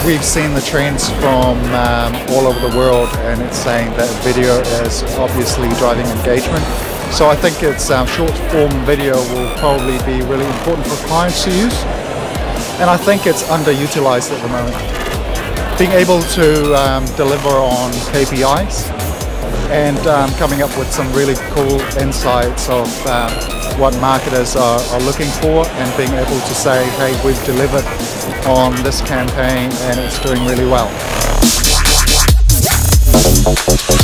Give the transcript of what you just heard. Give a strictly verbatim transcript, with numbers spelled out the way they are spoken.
we've seen the trends from um, all over the world, and it's saying that video is obviously driving engagement. So I think it's um, short form video will probably be really important for clients to use, and I think it's underutilized at the moment. Being able to um, deliver on K P Is and um, coming up with some really cool insights of um, what marketers are, are looking for, and being able to say, hey, we've delivered on this campaign and it's doing really well.